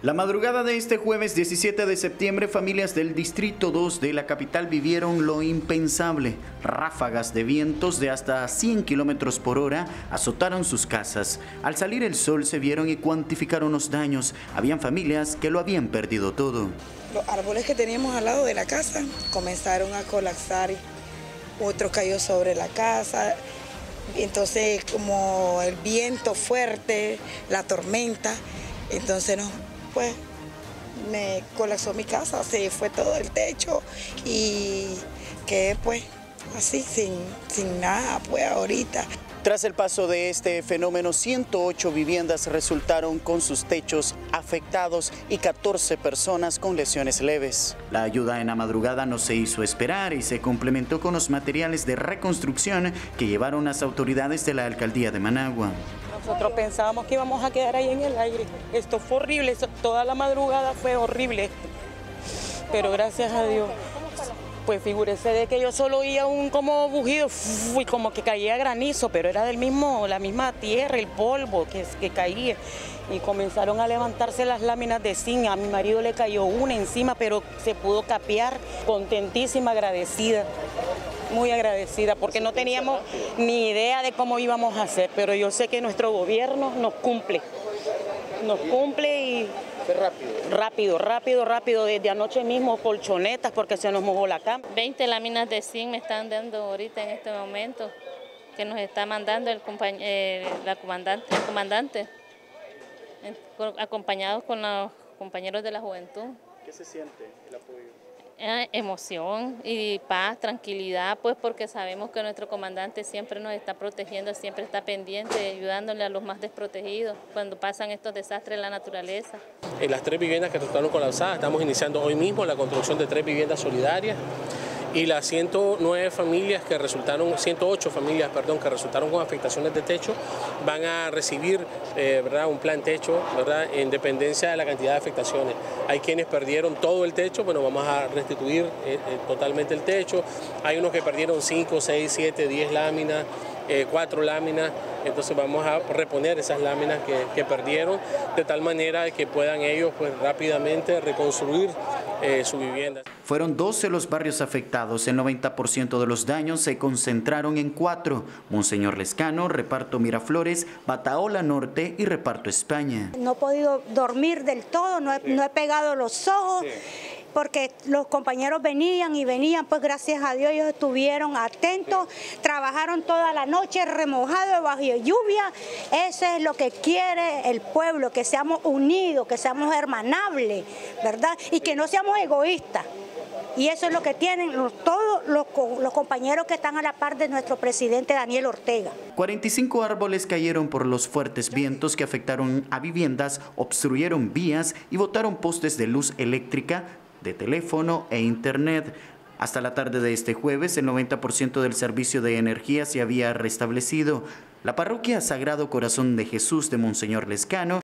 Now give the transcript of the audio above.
La madrugada de este jueves 17 de septiembre, familias del Distrito 2 de la capital vivieron lo impensable. Ráfagas de vientos de hasta 100 kilómetros por hora azotaron sus casas. Al salir el sol se vieron y cuantificaron los daños. Habían familias que lo habían perdido todo. Los árboles que teníamos al lado de la casa comenzaron a colapsar. Otro cayó sobre la casa. Entonces, como el viento fuerte, la tormenta, entonces pues me colapsó mi casa, se fue todo el techo y quedé pues así sin nada pues ahorita. Tras el paso de este fenómeno, 108 viviendas resultaron con sus techos afectados y 14 personas con lesiones leves. La ayuda en la madrugada no se hizo esperar y se complementó con los materiales de reconstrucción que llevaron las autoridades de la alcaldía de Managua. Nosotros pensábamos que íbamos a quedar ahí en el aire. Esto fue horrible, toda la madrugada fue horrible, pero gracias a Dios. Pues figúrese de que yo solo oía un como bujido y como que caía granizo, pero era la misma tierra, el polvo que caía. Y comenzaron a levantarse las láminas de zinc. A mi marido le cayó una encima, pero se pudo capear. Contentísima, agradecida, muy agradecida, porque no teníamos ni idea de cómo íbamos a hacer, pero yo sé que nuestro gobierno nos cumple y rápido, desde anoche mismo colchonetas porque se nos mojó la cama. 20 láminas de zinc me están dando ahorita en este momento, que nos está mandando el comandante, acompañados con los compañeros de la juventud. ¿Qué se siente el apoyo? Emoción y paz, tranquilidad, pues porque sabemos que nuestro comandante siempre nos está protegiendo, siempre está pendiente, ayudándole a los más desprotegidos cuando pasan estos desastres en la naturaleza. En las 3 viviendas que resultaron colapsadas, estamos iniciando hoy mismo la construcción de 3 viviendas solidarias y las 108 familias que resultaron con afectaciones de techo van a recibir un plan techo, ¿verdad?, en dependencia de la cantidad de afectaciones. Hay quienes perdieron todo el techo, bueno, vamos a restituir totalmente el techo. Hay unos que perdieron 5, 6, 7, 10 láminas, 4 láminas, entonces vamos a reponer esas láminas que perdieron de tal manera que puedan ellos pues rápidamente reconstruir su vivienda. Fueron 12 los barrios afectados, el 90% de los daños se concentraron en 4, Monseñor Lescano, Reparto Miraflores, Bataola Norte y Reparto España. No he podido dormir del todo, no he pegado los ojos. Sí. Porque los compañeros venían, pues gracias a Dios ellos estuvieron atentos, trabajaron toda la noche remojados bajo lluvia. Eso es lo que quiere el pueblo, que seamos unidos, que seamos hermanables, ¿verdad? Y que no seamos egoístas. Y eso es lo que tienen todos los compañeros que están a la par de nuestro presidente Daniel Ortega. 45 árboles cayeron por los fuertes vientos que afectaron a viviendas, obstruyeron vías y botaron postes de luz eléctrica, de teléfono e internet. Hasta la tarde de este jueves, el 90% del servicio de energía se había restablecido. La parroquia Sagrado Corazón de Jesús de Monseñor Lescano